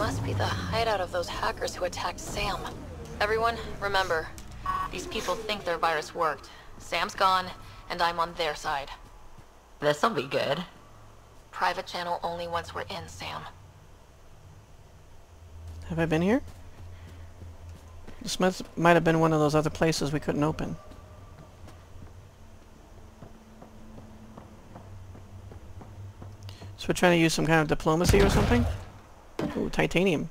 must be the hideout of those hackers who attacked Sam. Everyone, remember, these people think their virus worked. Sam's gone, and I'm on their side. This'll be good. Private channel only once we're in, Sam. Have I been here? This might have been one of those other places we couldn't open. So we're trying to use some kind of diplomacy or something? Ooh, titanium.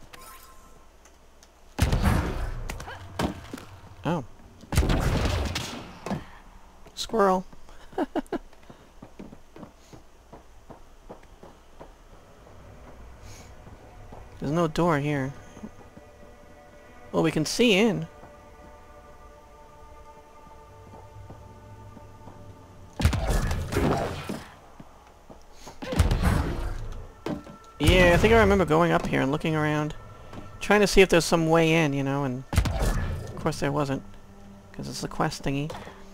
Oh. Squirrel. There's no door here. Well, we can see in. Yeah, I think I remember going up here and looking around. Trying to see if there's some way in, you know, and of course there wasn't. Because it's the quest thingy.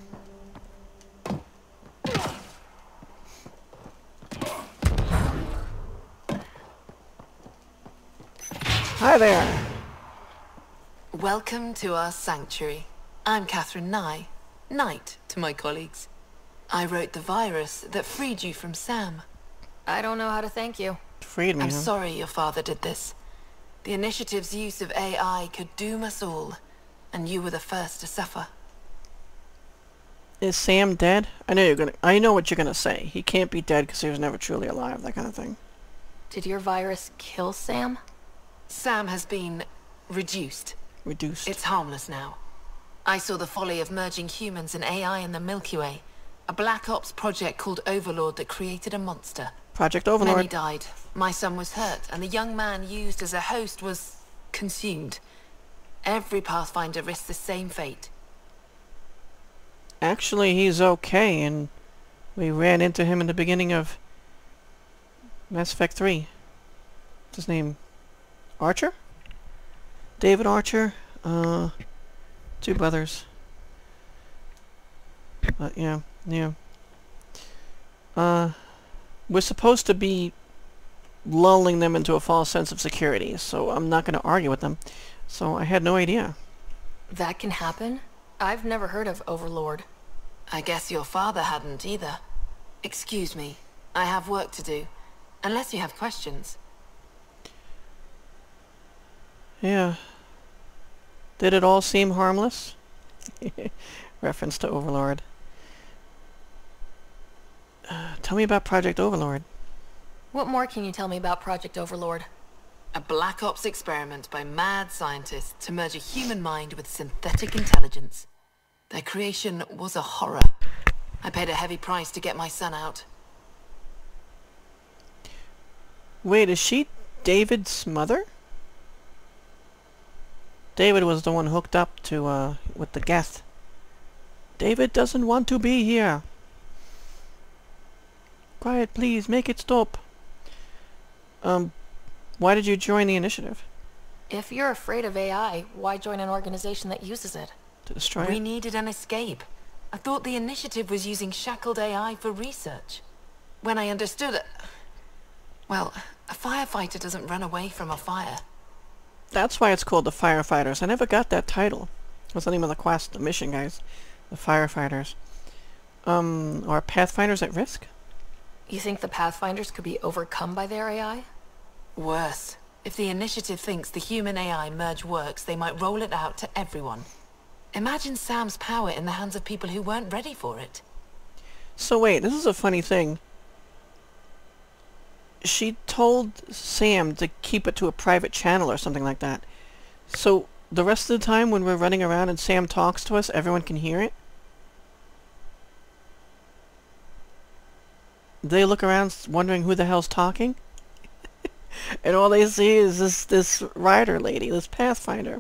Hi there! Welcome to our sanctuary. I'm Catherine Nye, Knight to my colleagues. I wrote the virus that freed you from S.a.m. I don't know how to thank you. Freed me, I'm huh? sorry your father did this. The initiative's use of AI could doom us all, and you were the first to suffer. Is Sam dead? I know what you're gonna say. He can't be dead because he was never truly alive, that kind of thing. Did your virus kill Sam? S.a.m. has been reduced. Reduced. It's harmless now. I saw the folly of merging humans and AI in the Milky Way. A Black Ops project called Overlord that created a monster. Project Overlord. Many died. My son was hurt, and the young man used as a host was consumed. Every Pathfinder risks the same fate. Actually, he's okay, and we ran into him in the beginning of Mass Effect 3. What's his name? Archer? David Archer? Two brothers. But yeah. We're supposed to be lulling them into a false sense of security, so I'm not going to argue with them. So I had no idea. That can happen? I've never heard of Overlord. I guess your father hadn't either. Excuse me, I have work to do. Unless you have questions. Yeah. Did it all seem harmless? Reference to Overlord. Tell me about Project Overlord. What more can you tell me about Project Overlord? A Black Ops experiment by mad scientists to merge a human mind with synthetic intelligence. Their creation was a horror. I paid a heavy price to get my son out. Wait, is she David's mother? David was the one hooked up to, with the Geth. David doesn't want to be here. Quiet, please. Make it stop. Why did you join the initiative? If you're afraid of AI, why join an organization that uses it? To destroy We it? needed an escape. I thought the initiative was using shackled AI for research. When I understood it... Well, a firefighter doesn't run away from a fire. That's why it's called the FireFighters. I never got that title. What's the name of the quest? The mission, guys. The FireFighters. Are Pathfinders at risk? You think the Pathfinders could be overcome by their AI? Worse. If the initiative thinks the human-AI merge works, they might roll it out to everyone. Imagine S.a.m.'s power in the hands of people who weren't ready for it. So wait, this is a funny thing. She told Sam to keep it to a private channel or something like that. So the rest of the time when we're running around and Sam talks to us, everyone can hear it? They look around wondering who the hell's talking? And all they see is this rider lady, this Pathfinder.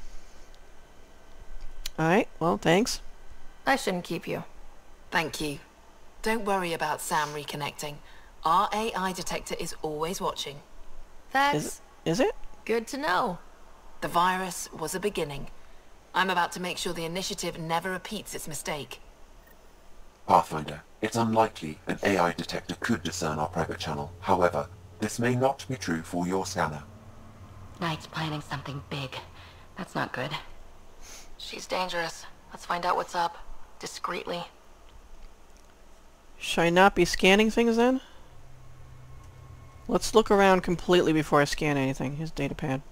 Alright, well, thanks. I shouldn't keep you. Thank you. Don't worry about S.a.m. reconnecting. Our AI detector is always watching. That's Is it? good to know. The virus was a beginning. I'm about to make sure the initiative never repeats its mistake. Pathfinder, it's unlikely an AI detector could discern our private channel. However, this may not be true for your scanner. Knight's planning something big. That's not good. She's dangerous. Let's find out what's up. Discreetly. Should I not be scanning things then? Let's look around completely before I scan anything. Here's datapad.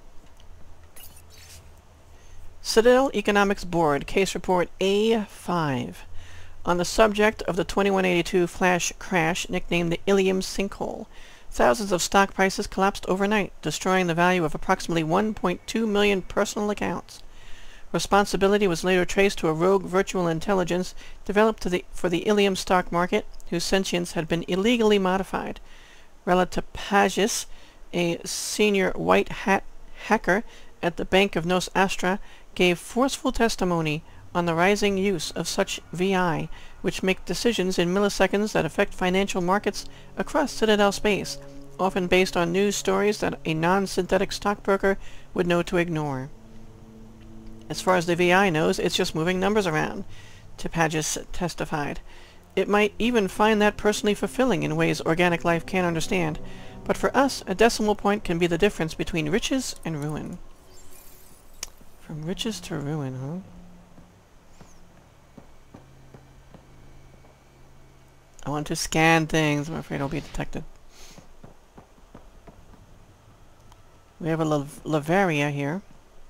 Citadel Economics Board, Case Report A5. On the subject of the 2182 flash crash, nicknamed the Ilium Sinkhole, thousands of stock prices collapsed overnight, destroying the value of approximately 1.2 million personal accounts. Responsibility was later traced to a rogue virtual intelligence developed for the Ilium stock market, whose sentience had been illegally modified. Relatapagis, a senior white hat hacker at the Bank of Nos Astra, gave forceful testimony on the rising use of such VI, which make decisions in milliseconds that affect financial markets across Citadel space, often based on news stories that a non-synthetic stockbroker would know to ignore. As far as the VI knows, it's just moving numbers around, Tapagis testified. It might even find that personally fulfilling in ways organic life can't understand, but for us, a decimal point can be the difference between riches and ruin. From riches to ruin, huh? I want to scan things. I'm afraid I'll be detected. We have a Lavaria here.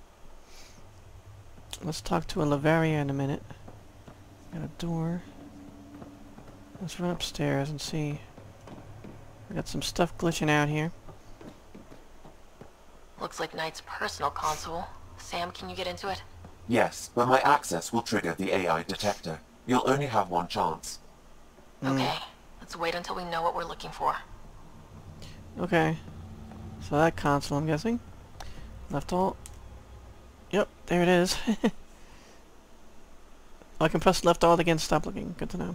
Let's talk to a Lavaria in a minute. Got a door. Let's run upstairs and see. We got some stuff glitching out here. Looks like Knight's personal console. Sam, can you get into it? Yes, but my access will trigger the AI detector. You'll only have one chance. Okay, let's wait until we know what we're looking for. Okay. So that console, I'm guessing. Left alt. Yep, there it is. I can press left alt again to stop looking. Good to know.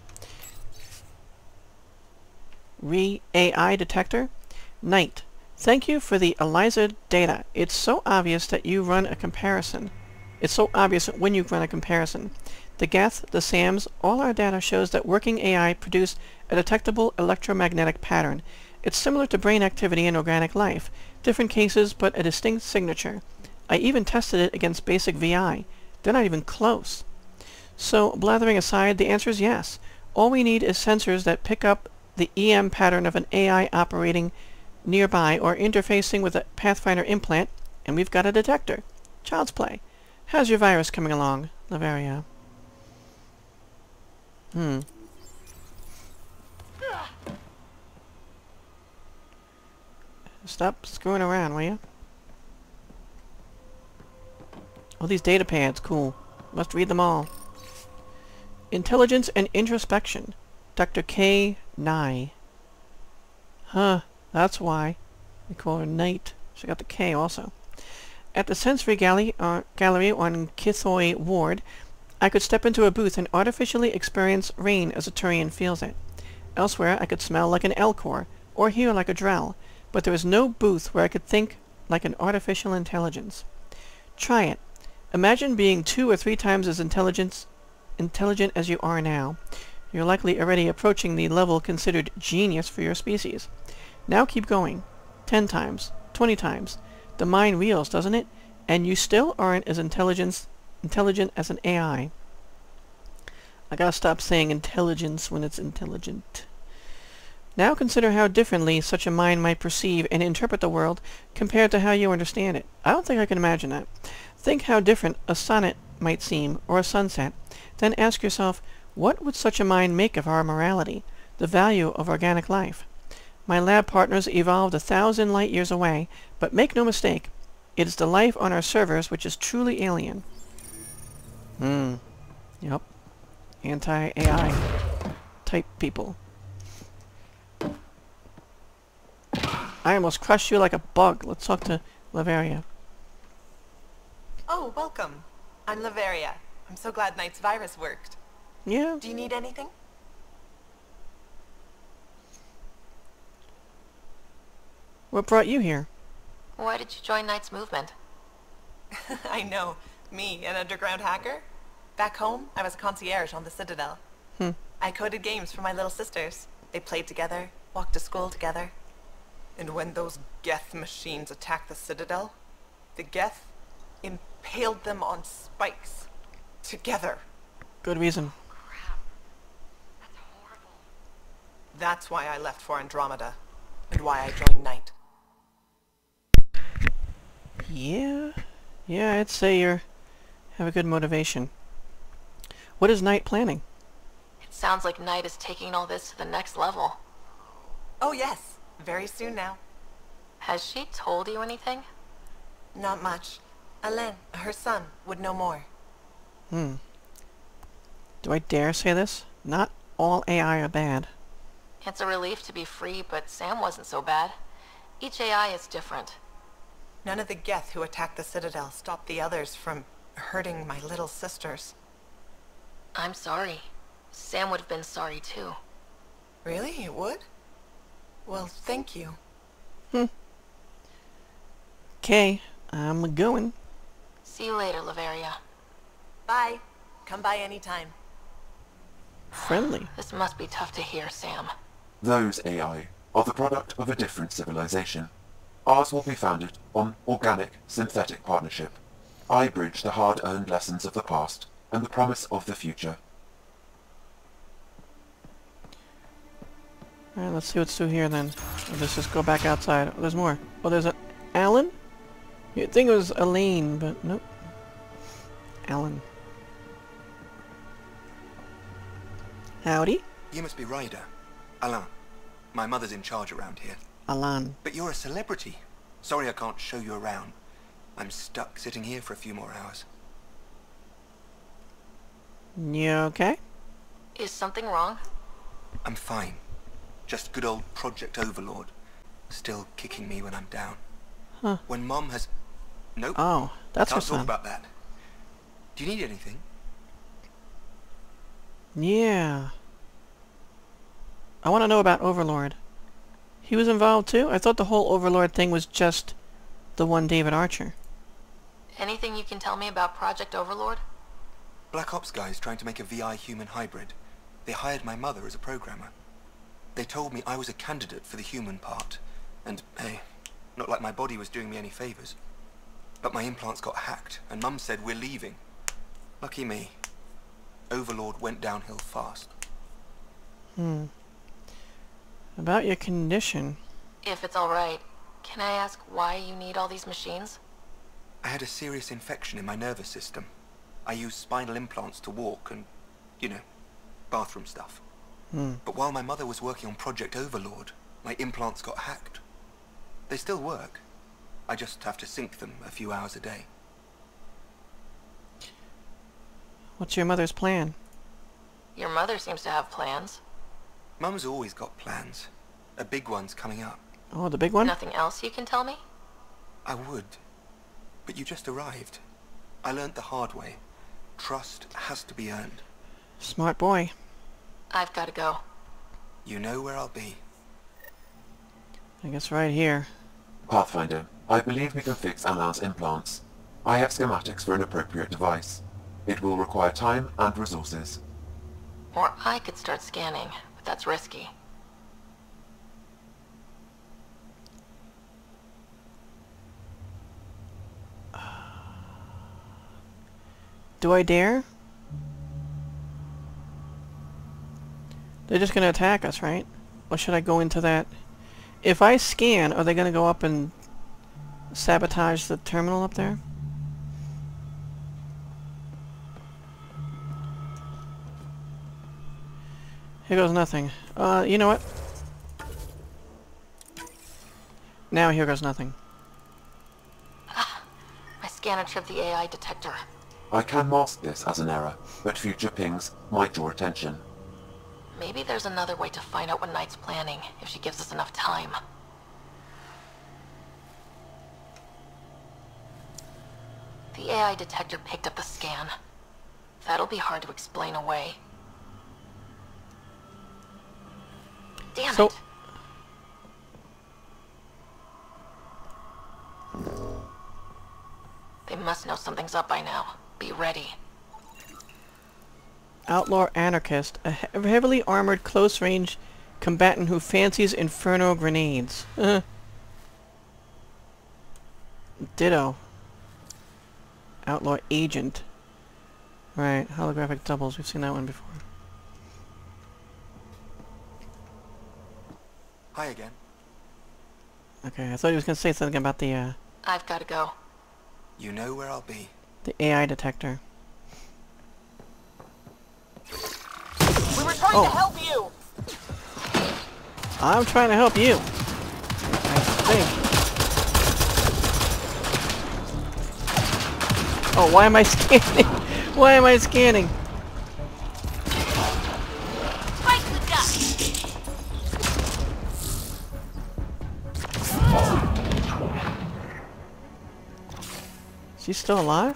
AI detector. Knight. Thank you for the ELIZA data. It's so obvious that you run a comparison. It's so obvious when you run a comparison. The Geth, the s.a.ms, all our data shows that working AI produce a detectable electromagnetic pattern. It's similar to brain activity in organic life. Different cases, but a distinct signature. I even tested it against basic VI. They're not even close. So, blathering aside, the answer is yes. All we need is sensors that pick up the EM pattern of an AI operating nearby or interfacing with a Pathfinder implant, and we've got a detector. Child's play. How's your virus coming along, Lavaria? Stop screwing around, will you? Oh, these data pads, cool. Must read them all. Intelligence and Introspection. Dr. K. Nye. Huh, that's why. We call her Knight. She got the K also. At the Sensory Gallery on Kithoy Ward, I could step into a booth and artificially experience rain as a Turian feels it. Elsewhere, I could smell like an Elcor, or hear like a Drell, but there was no booth where I could think like an artificial intelligence. Try it. Imagine being 2 or 3 times as intelligent as you are now. You're likely already approaching the level considered genius for your species. Now keep going. 10 times. 20 times. The mind reels, doesn't it? And you still aren't as intelligent as an AI. I gotta stop saying intelligence when it's intelligent. Now consider how differently such a mind might perceive and interpret the world compared to how you understand it. I don't think I can imagine that. Think how different a sonnet might seem, or a sunset. Then ask yourself, what would such a mind make of our morality, the value of organic life? My lab partners evolved 1,000 light years away, but make no mistake, it is the life on our servers which is truly alien. Yep. Anti-AI type people. I almost crushed you like a bug. Let's talk to Lavaria. Oh, welcome. I'm Lavaria. I'm so glad Knight's virus worked. Yeah. Do you need anything? What brought you here? Why did you join Knight's movement? I know. Me, an underground hacker? Back home, I was a concierge on the Citadel. I coded games for my little sisters. They played together, walked to school together. And when those Geth machines attacked the Citadel, The Geth impaled them on spikes. Together. Good reason. Crap. That's horrible. That's why I left for Andromeda. And why I joined Knight. Yeah. Yeah, I'd say you have a good motivation. What is Knight planning? It sounds like Knight is taking all this to the next level. Oh yes, very soon now. Has she told you anything? Not much. Alain, her son, would know more. Do I dare say this? Not all AI are bad. It's a relief to be free, but Sam wasn't so bad. Each AI is different. None of the Geth who attacked the Citadel stopped the others from hurting my little sisters. I'm sorry. Sam would have been sorry too. Really? It would? Well, thank you. Okay, I'm going. See you later, Laveria. Bye. Come by anytime. Friendly. This must be tough to hear, Sam. Those AI are the product of a different civilization. Ours will be founded on organic-synthetic partnership. I bridge the hard-earned lessons of the past and the promise of the future. Alright, let's see what's through here then. Let's just go back outside. Oh, there's more. Oh, there's an Alan? You'd think it was Elaine, but nope. Alan. Howdy. You must be Ryder. Alain. My mother's in charge around here. Alan. But you're a celebrity. Sorry I can't show you around. I'm stuck sitting here for a few more hours. You okay? Is something wrong? I'm fine. Just good old Project Overlord. Still kicking me when I'm down. Huh. When Mom has... Nope. Oh, that's Can't what's talk up. about that. Do you need anything? Yeah. I want to know about Overlord. He was involved too? I thought the whole Overlord thing was just the one David Archer. Anything you can tell me about Project Overlord? Black Ops guys trying to make a VI human hybrid. They hired my mother as a programmer. They told me I was a candidate for the human part. And, hey, not like my body was doing me any favors. But my implants got hacked, and Mum said we're leaving. Lucky me. Overlord went downhill fast. About your condition. If it's alright, can I ask why you need all these machines? I had a serious infection in my nervous system. I used spinal implants to walk and, you know, bathroom stuff. But while my mother was working on Project Overlord, my implants got hacked. They still work. I just have to sync them a few hours a day. What's your mother's plan? Your mother seems to have plans. Mum's always got plans. A big one's coming up. Oh, the big one? Nothing else you can tell me? I would. But you just arrived. I learned the hard way. Trust has to be earned. Smart boy. I've got to go. You know where I'll be. I guess right here. Pathfinder, I believe we can fix Alain's implants. I have schematics for an appropriate device. It will require time and resources. Or I could start scanning, but that's risky. Do I dare? They're just gonna attack us, right? Or should I go into that? If I scan, are they gonna go up and sabotage the terminal up there? Here goes nothing. You know what? Now here goes nothing. My scanner tripped the AI detector. I can mask this as an error, but future pings might draw attention. Maybe there's another way to find out what Knight's planning, if she gives us enough time. The AI detector picked up the scan. That'll be hard to explain away. Damn So- it! They must know something's up by now. Be ready. Outlaw anarchist, a heavily armored close-range combatant who fancies inferno grenades. Ditto. Outlaw agent. Right, holographic doubles. We've seen that one before. Hi again. Okay, I thought he was going to say something about the I've got to go. You know where I'll be. AI detector. We were trying to help you! I'm trying to help you. I think. Oh, why am I scanning? Why am I scanning? Fight the duck! She's still alive?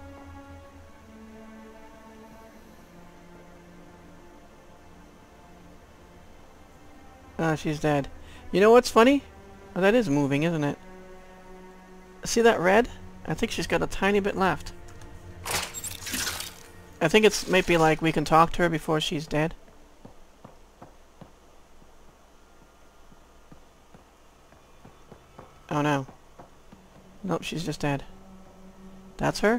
Oh, she's dead. You know what's funny? Oh, that is moving, isn't it? See that red? I think she's got a tiny bit left. I think it's maybe like we can talk to her before she's dead. Oh no. Nope, she's just dead. That's her?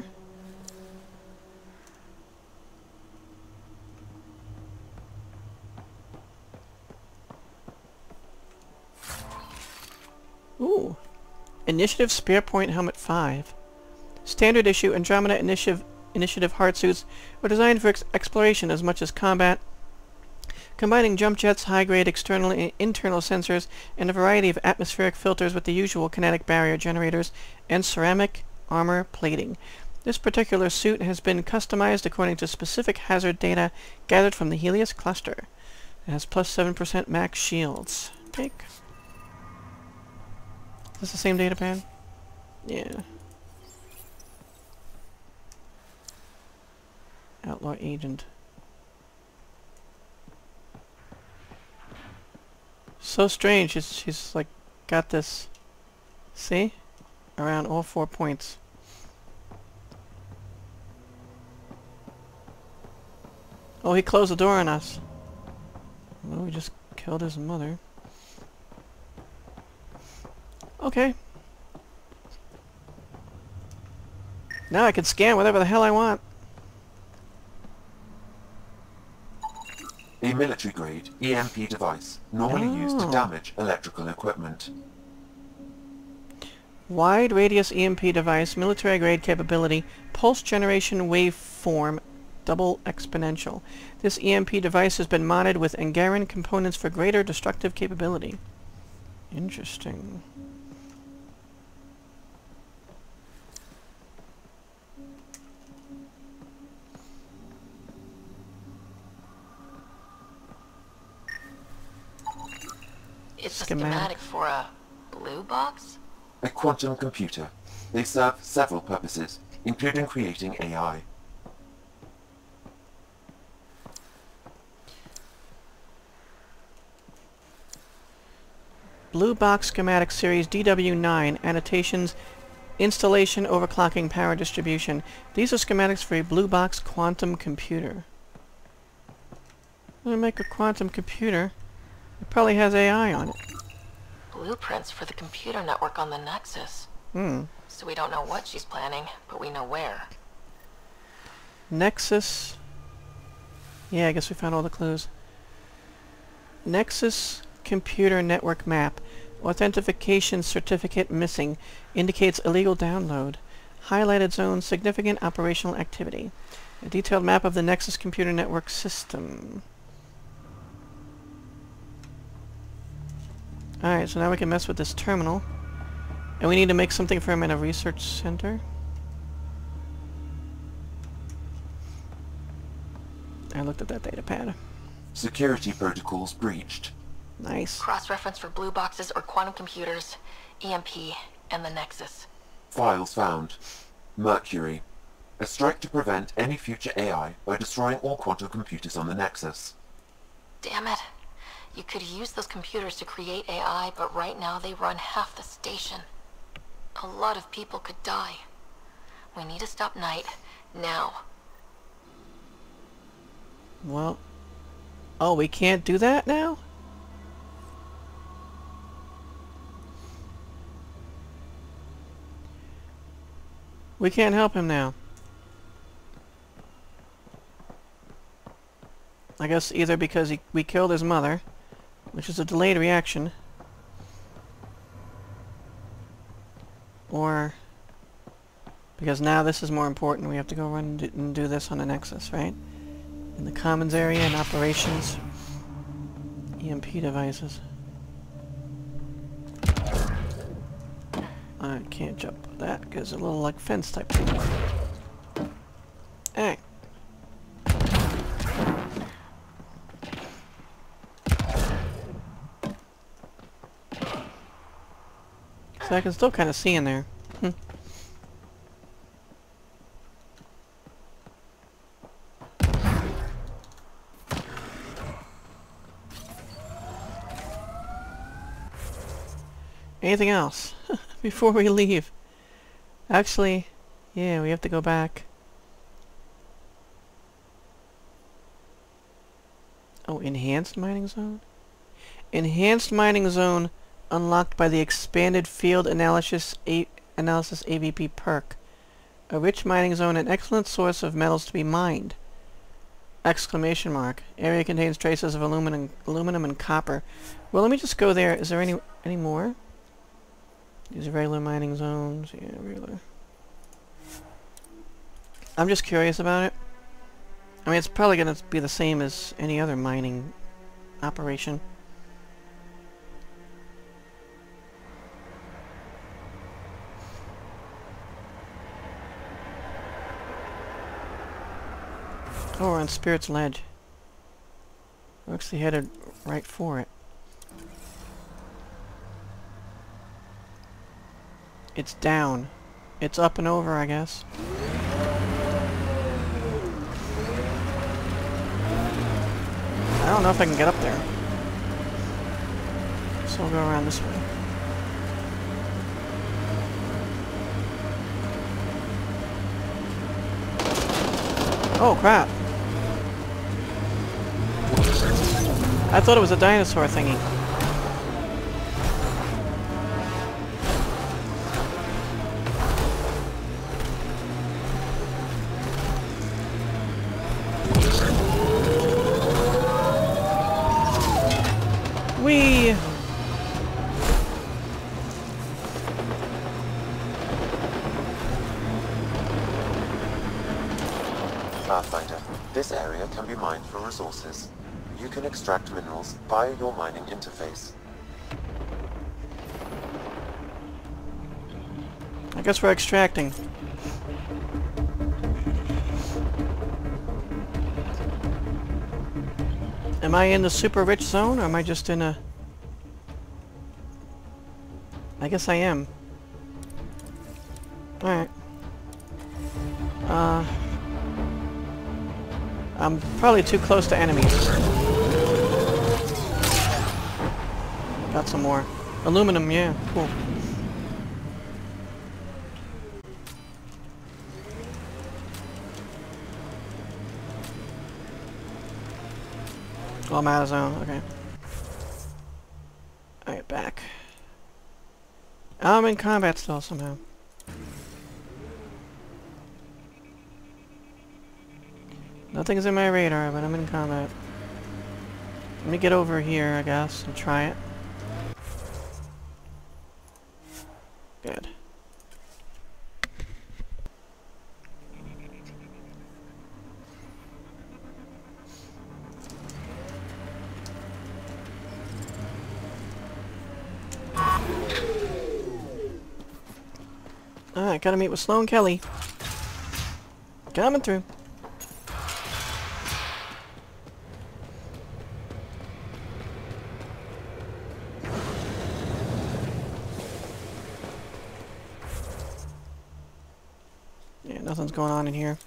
Ooh. Initiative Spear Point Helmet 5. Standard issue Andromeda Initiative hard suits were designed for exploration as much as combat, combining jump jets, high-grade external and internal sensors, and a variety of atmospheric filters with the usual kinetic barrier generators and ceramic armor plating. This particular suit has been customized according to specific hazard data gathered from the Helios cluster. It has plus 7% max shields. Take. Is this the same data pad? Yeah. Outlaw agent. So strange. She's like got this. See? Around all 4 points. Oh, he closed the door on us. Well, we just killed his mother. Okay. Now I can scan whatever the hell I want. A military-grade EMP device, normally used to damage electrical equipment. Wide radius EMP device, military grade capability, pulse generation waveform, double exponential. This EMP device has been modded with Angaran components for greater destructive capability. Interesting. It's a schematic for a blue box? A quantum computer. They serve several purposes, including creating AI. Blue Box Schematic Series DW9, annotations, installation, overclocking, power distribution. These are schematics for a blue box quantum computer. I'm gonna make a quantum computer. It probably has AI on it. Blueprints for the computer network on the Nexus. So we don't know what she's planning, but we know where. Nexus. Yeah, I guess we found all the clues. Nexus computer network map. Authentication certificate missing. Indicates illegal download. Highlighted zone, significant operational activity. A detailed map of the Nexus computer network system. Alright, so now we can mess with this terminal. And we need to make something for him in a research center. I looked at that data pad. Security protocols breached. Nice. Cross-reference for blue boxes or quantum computers, EMP, and the Nexus. Files found. Mercury. A strike to prevent any future AI by destroying all quantum computers on the Nexus. Damn it. You could use those computers to create AI, but right now they run half the station. A lot of people could die. We need to stop Knight, now. Well... Oh, we can't do that now? We can't help him now. I guess either because we killed his mother, which is a delayed reaction, or because now this is more important. We have to go run and do this on the Nexus, right? In the commons area and operations. EMP devices. I can't jump that because it's a little like fence type thing. Hey. So I can still kind of see in there. Anything else before we leave? Actually, yeah, we have to go back. Oh, enhanced mining zone? Enhanced mining zone unlocked by the expanded field analysis AVP perk. A rich mining zone, an excellent source of metals to be mined. Exclamation mark. Area contains traces of aluminum and copper. Well, let me just go there. Is there any more? These are regular mining zones. Yeah, regular. I'm just curious about it. I mean, it's probably going to be the same as any other mining operation. Oh, we're on Spirit's Ledge. We're actually headed right for it. It's down. It's up and over, I guess. I don't know if I can get up there. So we'll go around this way. Oh, crap. I thought it was a dinosaur thingy. Whee! Pathfinder, this area can be mined for resources. You can extract minerals via your mining interface. I guess we're extracting. Am I in the super rich zone, or am I just in a... I guess I am. Alright. I'm probably too close to enemies. Got some more. Aluminum, yeah, cool. Oh, I'm out of zone, okay. Alright, back. I'm in combat still somehow. Nothing's in my radar, but I'm in combat. Let me get over here, I guess, and try it. Good. Alright, gotta meet with Sloane Kelly. Coming through. Yeah, nothing's going on in here.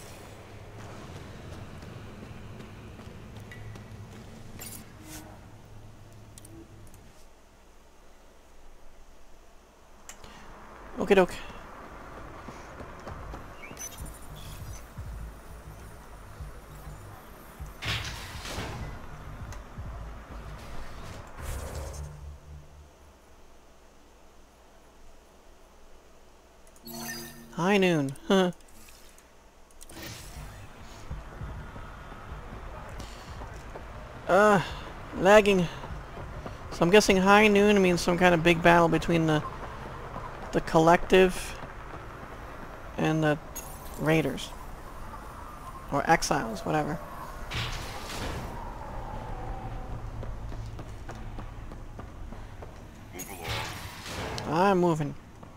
Okie doke. High noon, huh? Lagging. So I'm guessing high noon means some kind of big battle between the collective and the raiders. Or exiles, whatever. I'm moving.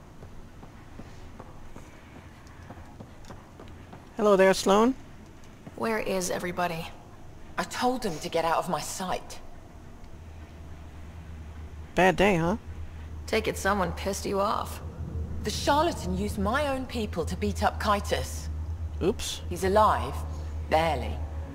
Hello there, Sloane. Where is everybody? I told them to get out of my sight. Bad day, huh? Take it someone pissed you off. The Charlatan used my own people to beat up Kitus. Oops. He's alive. Barely.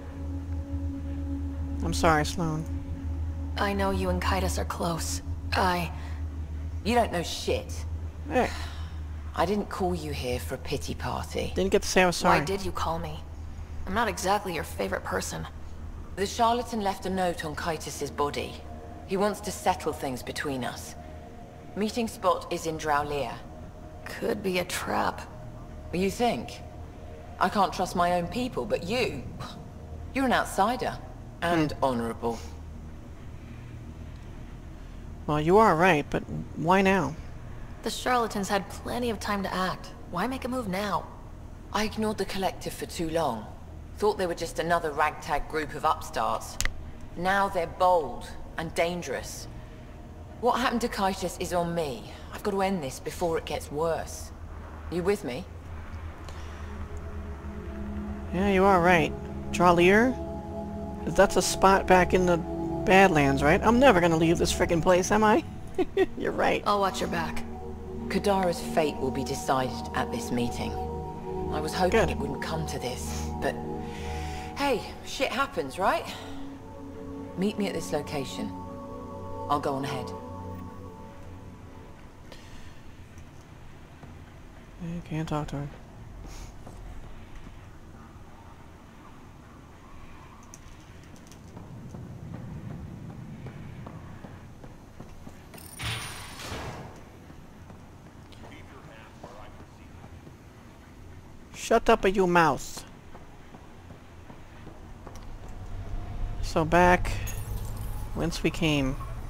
I'm sorry, Sloane. I know you and Kitus are close. You don't know shit. Hey, I didn't call you here for a pity party. didn't get to say I was sorry. Why did you call me? I'm not exactly your favorite person. The Charlatan left a note on Kitus's body. He wants to settle things between us. Meeting spot is in Drowlear. Could be a trap. You think? I can't trust my own people, but you're an outsider. And honorable. Well, you are right, but why now? The Charlatans had plenty of time to act. Why make a move now? I ignored the collective for too long. Thought they were just another ragtag group of upstarts. Now they're bold and dangerous. What happened to Kitus is on me. I've got to end this before it gets worse. You with me? Yeah, you are right. Drowlear? That's a spot back in the Badlands, right? I'm never gonna leave this frickin' place, am I? You're right. I'll watch your back. Kadara's fate will be decided at this meeting. I was hoping Good. it wouldn't come to this, but... Hey, shit happens, right? Meet me at this location. I'll go on ahead. I can't talk to her. Shut up, you mouth. So back whence we came.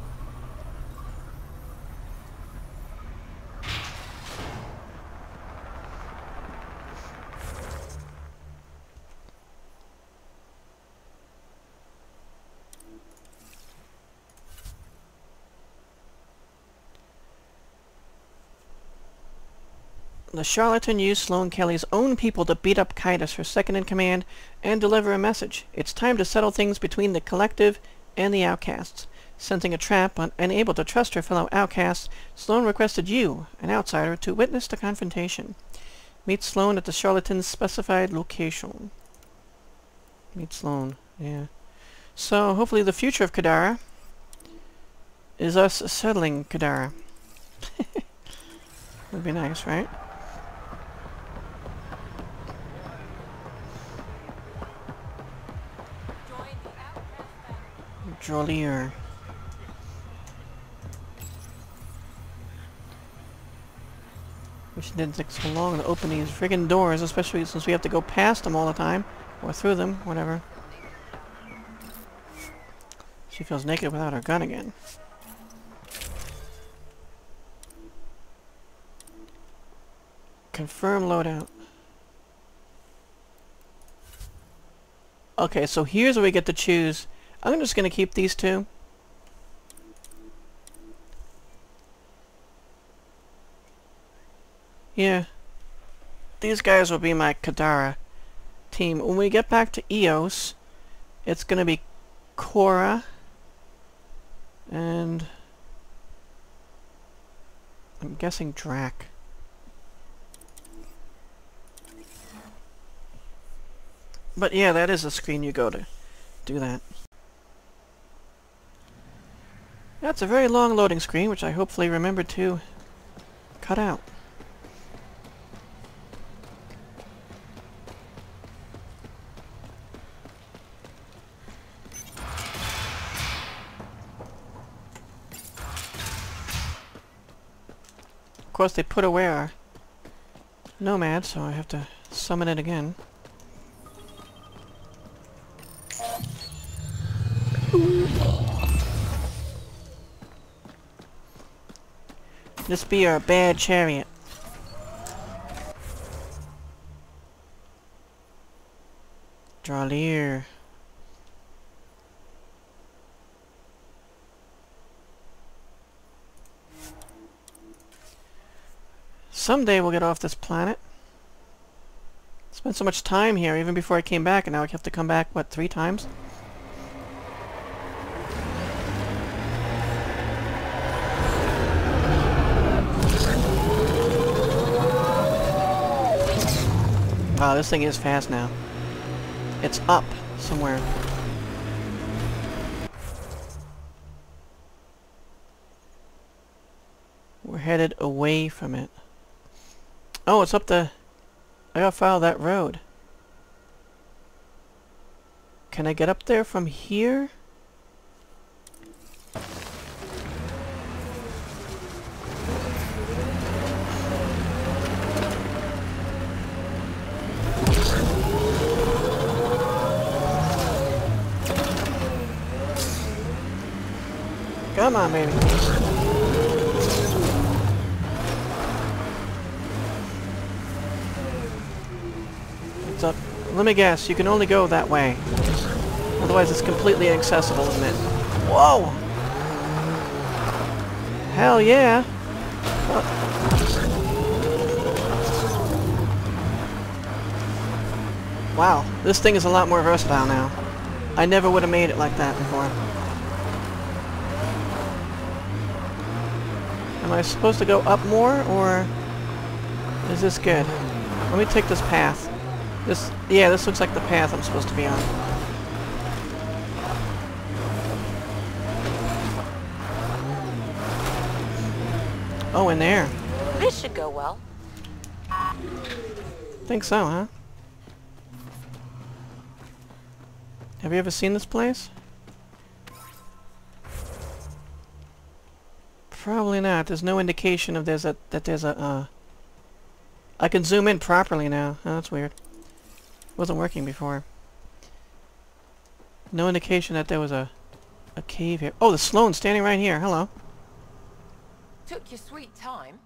The Charlatan used Sloane Kelly's own people to beat up Kitus, her second-in-command, and deliver a message. It's time to settle things between the collective and the outcasts. Sensing a trap, but unable to trust her fellow outcasts, Sloane requested you, an outsider, to witness the confrontation. Meet Sloane at the Charlatan's specified location. Meet Sloane, yeah. So, hopefully the future of Kadara is us settling Kadara. Would be nice, right? Drowlear. Wish it didn't take so long to open these friggin' doors, especially since we have to go past them all the time. Or through them, whatever. She feels naked without her gun again. Confirm loadout. Okay, so here's where we get to choose. I'm just going to keep these two. Yeah. These guys will be my Kadara team. When we get back to Eos, it's going to be Cora and I'm guessing Drac. But yeah, that is the screen you go to do that. That's a very long loading screen, which I hopefully remembered to cut out. Of course, they put away our Nomad, so I have to summon it again. This be a bad chariot. Dralier. Someday we'll get off this planet. Spent so much time here even before I came back, and now I have to come back, what, 3 times? Wow, this thing is fast now. It's up somewhere. We're headed away from it. Oh, it's up the... I gotta follow that road. Can I get up there from here? Come on, baby. It's up. Let me guess, you can only go that way. Otherwise it's completely inaccessible, isn't it? Whoa! Hell yeah! Wow, this thing is a lot more versatile now. I never would have made it like that before. Am I supposed to go up more, or is this good? Let me take this path. Yeah, this looks like the path I'm supposed to be on. Oh, in there. This should go well. Think so, huh? Have you ever seen this place? Probably not. There's no indication of that there's a, I can zoom in properly now. Oh, that's weird. Wasn't working before. No indication that there was a cave here. Oh, the Sloane standing right here. Hello. Took your sweet time.